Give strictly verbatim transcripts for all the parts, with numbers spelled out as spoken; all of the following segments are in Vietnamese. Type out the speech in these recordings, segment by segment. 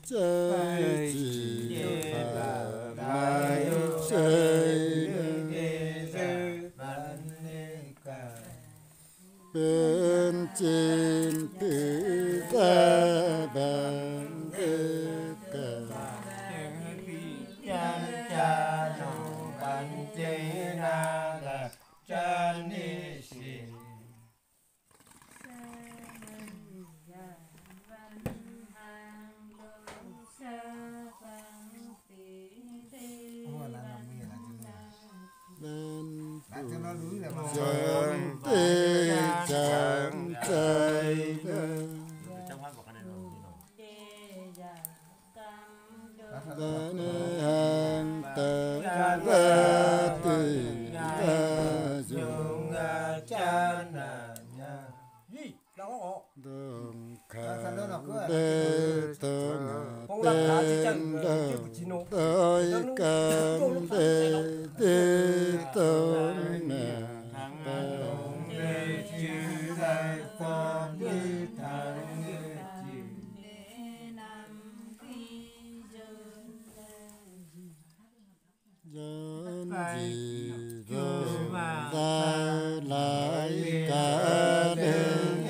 chơi chỉ và lại chơi bên trên tự ta bằng tất cả chân cha nô ban chế na là chân đi xì dân tê chẳng chạy đến hàng tờ ra từ ta dùng chân à đường khả đê tơ ngà tên đơn tới cam đê đê tơ ngà dân gì rồi ta lại cả đêm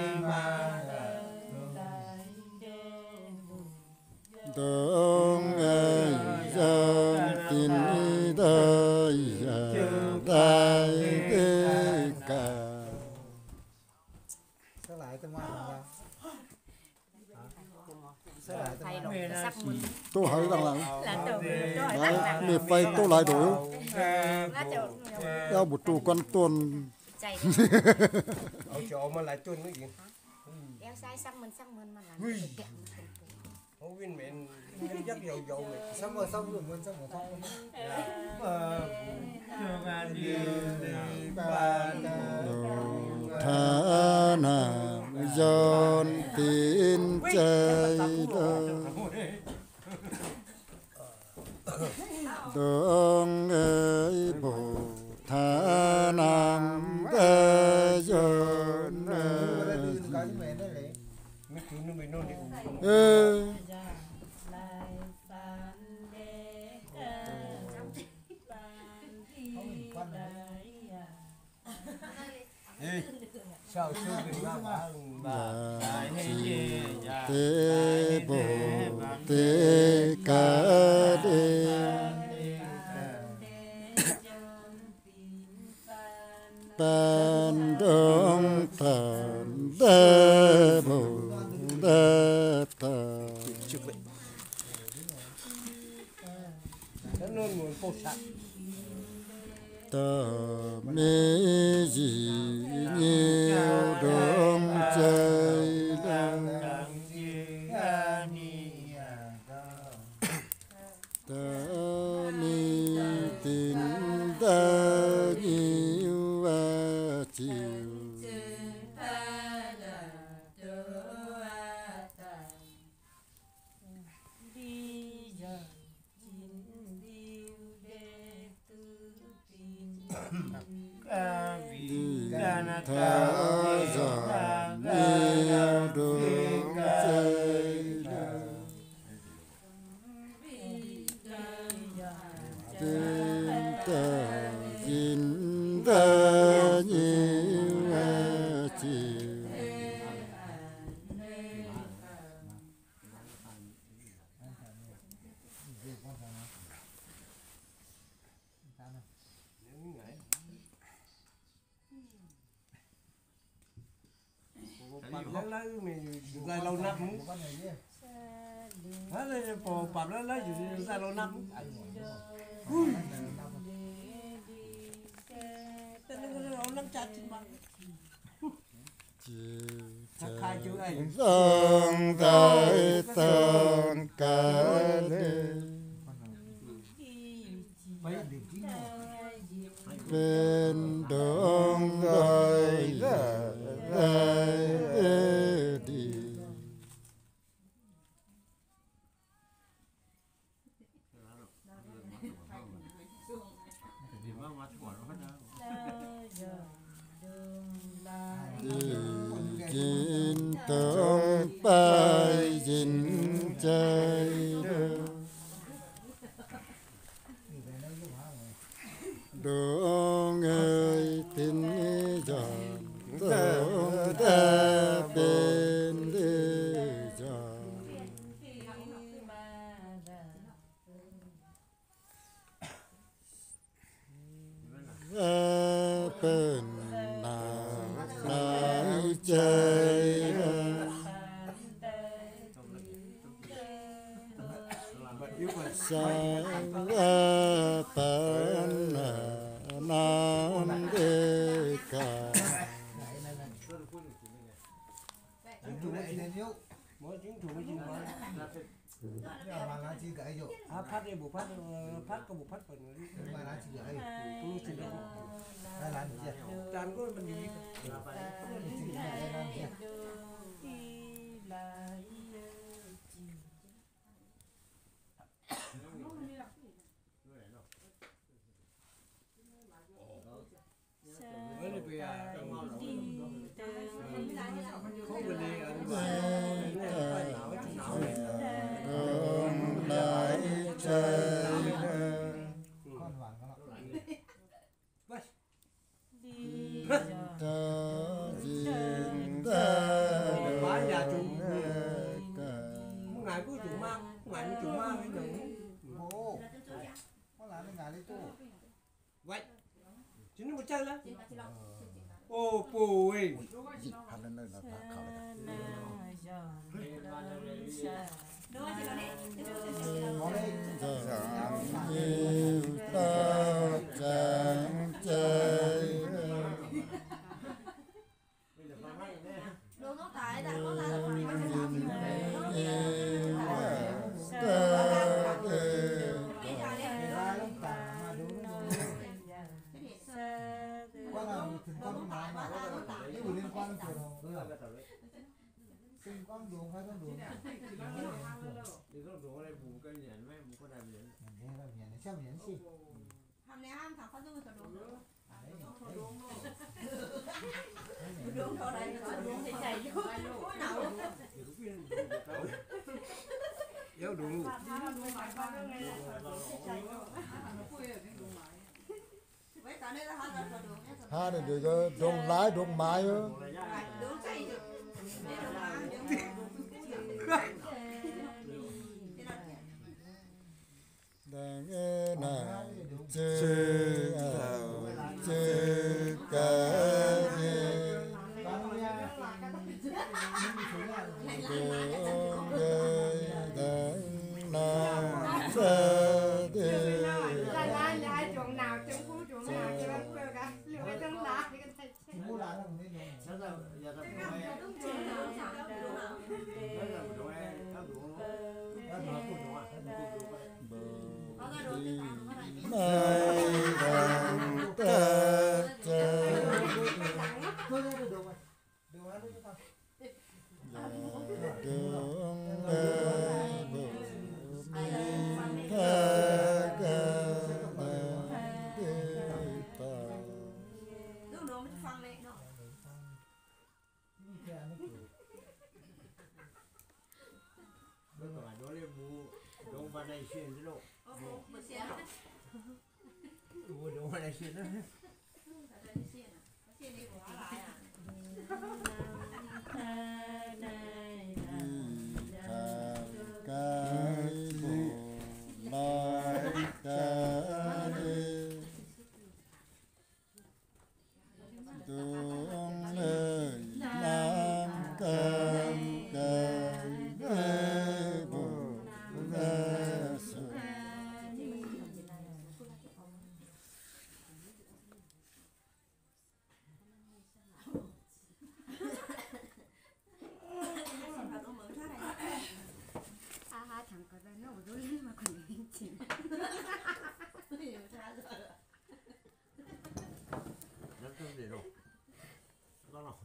đông ơi dân tin đời đại tất cả sẽ lại tôi ngoan tôi hỏi rằng là mẹ phải tôi lại đổi giao một trụ con tuần ở chỗ mà lại tuần cái gì em sai sang mình sang mình mà làm không viên mẹ dắt dầu dầu này xong rồi xong rồi mình xong rồi xong thà nào giòn tin chơi đường ơi bồ thà nam ơi giòn ơi sao sư bình mà tế bồ tế cả đê ban đông thần tế bồ tế thần nó luôn nguồn phô sạch tờ mê gì nhiều đông chơi đang tờ mi tin ta nhiều và chiều thả giòn nhiều đường chơi tên ta dính ta nhiều à chiều lấy lấy mình lại lâu năm lấy lấy bộ bạc lấy lấy ra lâu năm tên nó lâu năm chặt trên mặt khai chữ ấy dâng tới tận cả bên đường đời đi chín tông bay dính chơi giòn tương tê bên đi giòn bên nào lại chơi sang bên nam đi cả Chủ này nên yếu. mỗi chính chủ chính mà Nhưng mà lá chi cái dụ. à phát đi bộ phát phát có bộ phát phần Nhưng mà lá chi cái. tôi chỉ là Đây là gì? tràn có mình gì Chi cái là gì? mới là về không về đi ăn phải nào nào lại chơi Con vàng con nó. ta diện ta bán nhà chủ cả một ngày có chủ mang một ngày chủ mang cái đường Bố. Có lá bên ngài đi tu. vậy chính nó một chân đó ô bù ơi dịch hắn lên nơi là khảo đấy Có đây. chẳng yêu ta chẳng chơi Đồ nó tại đã có là phải yêu ta Ra lắm cả mà đúng. Con là thường con nói mà cái gì liên quan đến đồ đâu. Sinh con đồ hay con đồ. thì có đồ này bù cái nhện mấy bù có làm nhện Thế là miễn nó xem miễn gì. Hôm nay ham thằng con tôi đồ đồ Đấy. đồ đồ này đồ thì chạy vô nào yếu đủ với cả đây là hai đồ đồ ha để được cho đông lái đông mái á đồ chạy được đang nghe nà chê chê cả đi Con nha. đường gây đang nà chê đi là là là chuồng nào trong khu chuồng nào cho nó quơ cả liệu cái thân lá cái thân Thì mua lá là mình nên nó là giờ tập đồ này nó là đồ này nó đồ nó nó đồ đồ à mai vàng ta chơi Thôi ra được rồi. Được ăn đi cho con. đường ơi bờ mi tha ca đi ta đồ đồ mới phăng lên nó nó là đồ này bù đồ vào đây xuyên chứ đâu bữa xe bù đồ này xuyên đó xe đi của lại à cái bộ nói ca đi tương ơi nam cam cái bộ ra sự à ha thằng có ra nó rồi lên mà còn hình chỉnh nó không để đâu nó nào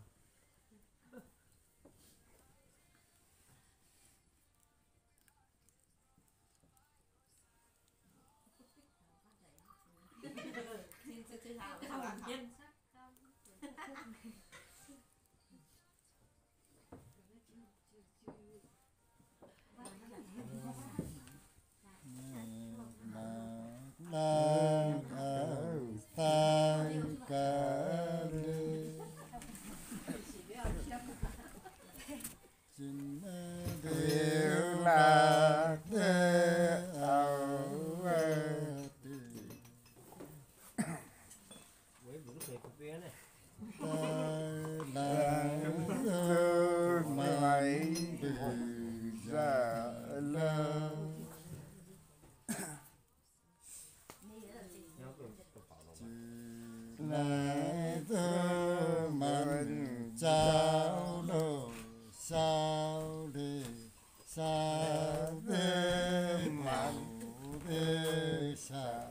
nam ở tan ca đi sao đồ sao đi sao đi màu đi sao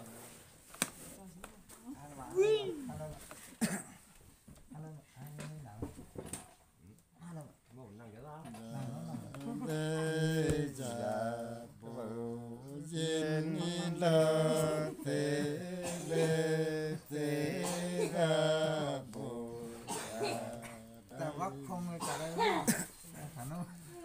bây giờ bầu duyên lơ thế lê thế ra bầu ta vắt không cả đây không khả năng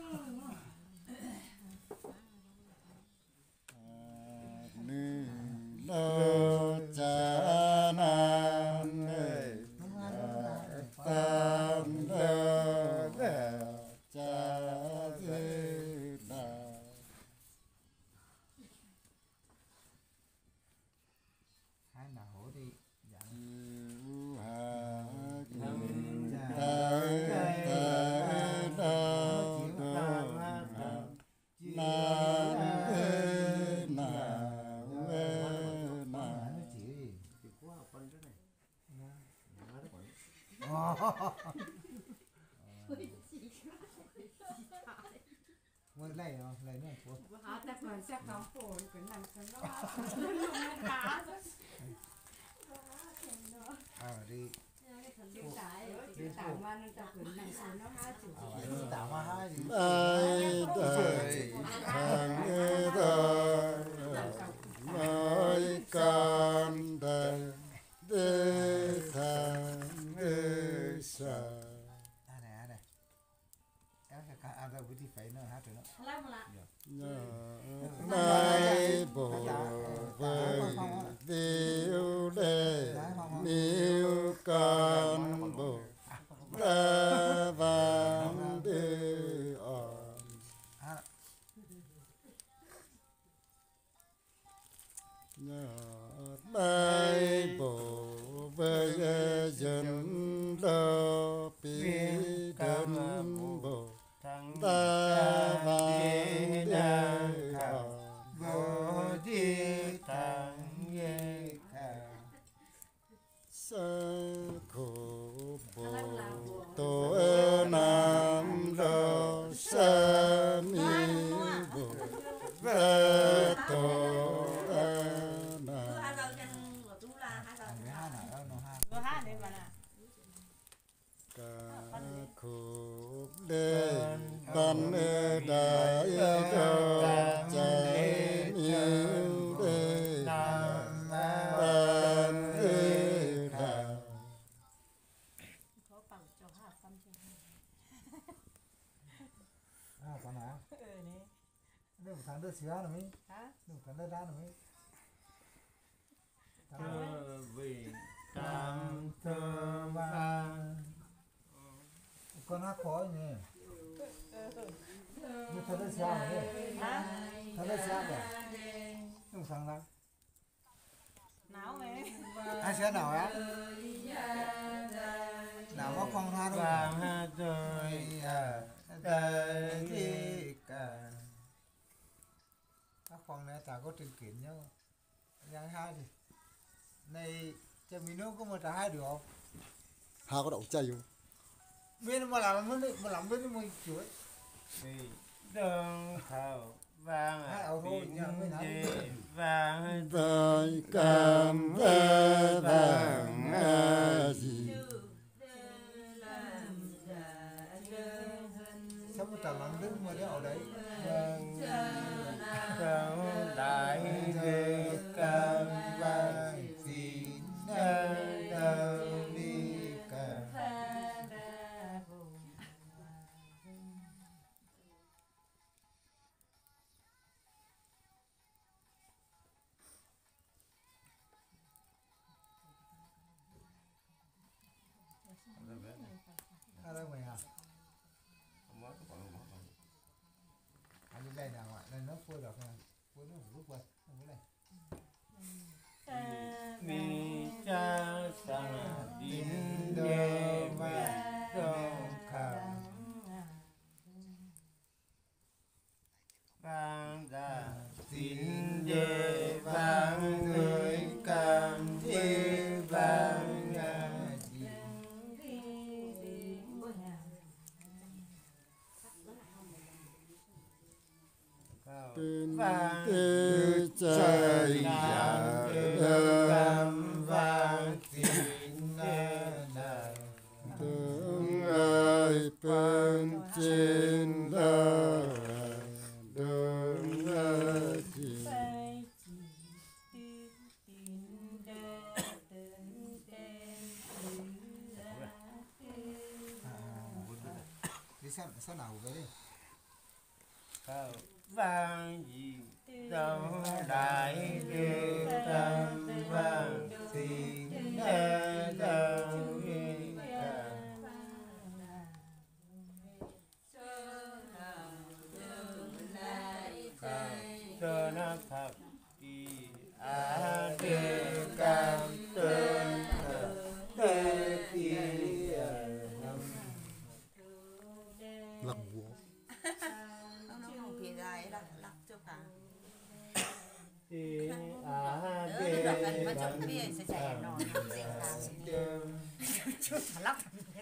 nữ lô cha nan tam lô cha dư đà hai nào hổ đi dạng yêu hà Thâm ta ta đô đô nam ê nào ê nào nó chỉ mới lấy rồi lấy nữa của họ ta còn sắc nóng phồn cái nằm cái nó luôn khá à đi chịu tải chịu tải mà nó tập cái nằm phồn nó há chịu à tạo mà hai gì ai đời thằng ê đời nói con đời để thằng ê sa à này à này em phải cả à đâu thì phải nó hát rồi nó Làm là nay bồ vơi điêu đề niêu con bồ ta vang đi on nay bồ vơi dân đô pi đơn bồ thằng ta vang đa đi khảo on vô di thằng ye khảo sa khổ bồ tô nam lo sa mi bồ ve tô na hai lần chân của chú là hai lần. người hai nào đâu nó hai Có hai đấy mà nè. ca khổ đê ban ê đại cho trái yêu đê nam ban ê đà Có bằng cho hai phân trên. à còn nào Ừ nè. nếu thằng đứa xíu nữa mới Hả? nếu thằng đứa đá nữa mới thơ vì tam thơ vang con hát khó nhỉ như thằng đứa xíu nữa Hả? thằng đứa xíu rồi nếu thằng nào Não mẹ. ai xíu nào á nào có con hoa đâu vang hát rồi à đời đi cả các con này ta có trình kiện nhau giang hai thì này cho mình nó có một trả hai được không hà có đậu chay không bên mà làm nó mà làm bên mình chuối vì đơn khảo vang Hai à ảo thôi, bình nhà mới nói. di vang đời cảm ơn vàng a di sao mà trả làm đến mà đeo ở đấy vang trong đại đề cam vang xin nhân đâu đi cả ở đây mày à anh đi đây nào ạ đây nó phơi được nè phơi nó lúc vậy không cái này mi cha sang din đê vang đông khảo vang đà xin đê vang người cam thi vang nhà vang tê trời trời nhà ờ tam vang tin đà tương ơi bên trên đời đường ơi chỉ đi xem xem nào về đi khảo vang gì đâu đại địa tam vang tin đâu cho nó thật đi a đê cam tên tê ti năm lặng búa nó nó không kỳ dài là lắc cho cả ti a đỡ đê được gần mà chụp bia sẽ chạy nọ chút mà lắc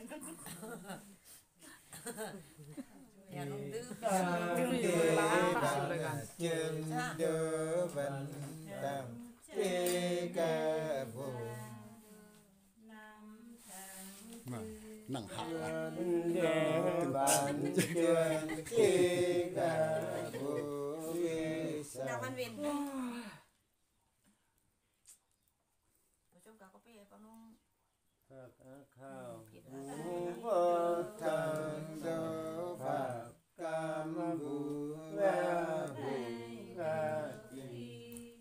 nhà nông tư chân đỡ vận tam tê ca vô mà nặng hạ đỡ vận chân tê ca vô nào ăn viên trong cả có bia có nông khảo vô thần đỡ phạt cam vu ra vu ra ti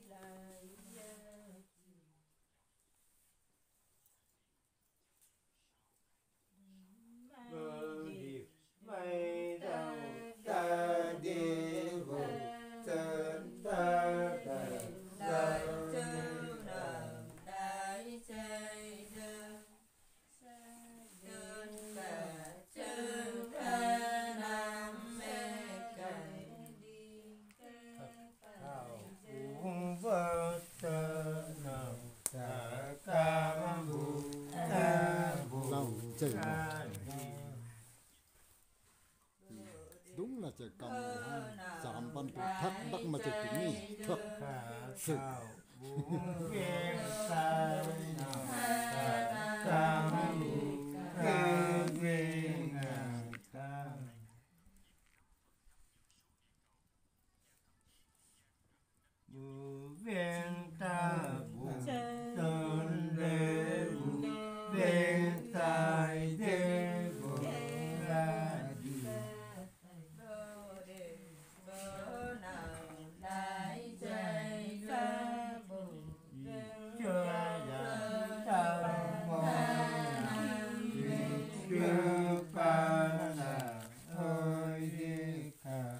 bơ điệp mây đầu ta đi vu chân ta ta ta lòng chảy đúng là trời cầm giảm ban tụ thất đắc mà trời cũng nhỉ thật sự viên ta bu tôn đế bu viên tài đế bu la đi chưa là ta mong chưa pa là ơi đi khả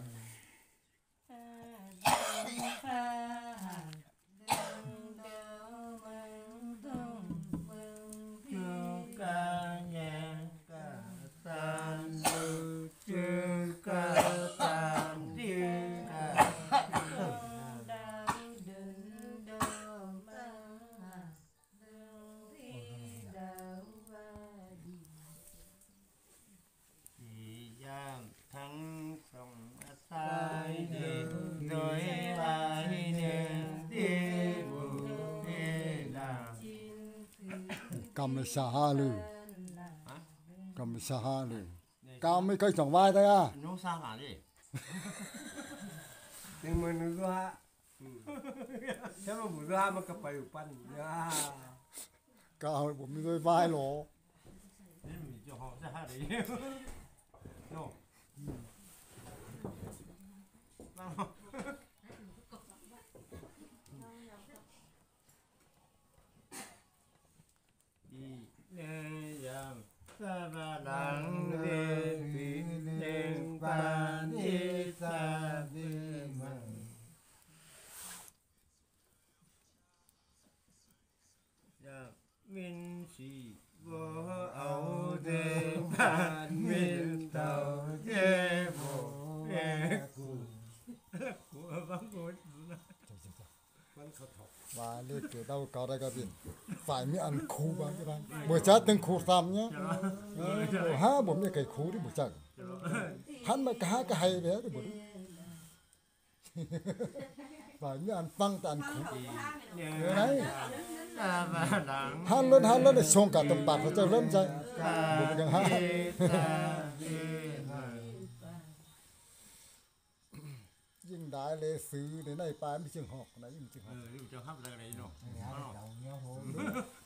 thắng sông sai đi rồi ai nên đi bù đi làm cầm xa ha lư cầm xa ha lư cao mấy cây trồng vai thôi à nó sao hả đi nhưng mà nó ra sao mà bù ra mà cặp bài pan ya caoผมไม่ได้vaiหรอ nên mình cho họ ra đấy no đi lên làm ta ba lăng lên đi lên ba đi ta đi mà ya min si vô ấu đê ban min tàu đê vô đê cụ của bác của và lên kiểu đâu có đây cái biển phải mới ăn khu bao cái này buổi sáng từng khu tam nhá buổi ha buổi mấy cái khu đi buổi sáng hắn mà cả cái hay đấy buổi ฝ่ายนี้อันฟังแต่อัน Thằng ขุ thử của hang này nó. เดี๋ยวไหนตาบาดังฮันเล่นฮันเล่นชงกับตำปากเขาจะเริ่มใจดูมันยังฮะตาดีมายิ่งได้เลยซื้อในในปลายไม่เชิงหอกนะยิ่งเชิงหเออกอนี่จะห้ามอะไรเนาะ Nhà đầu nhau thôi.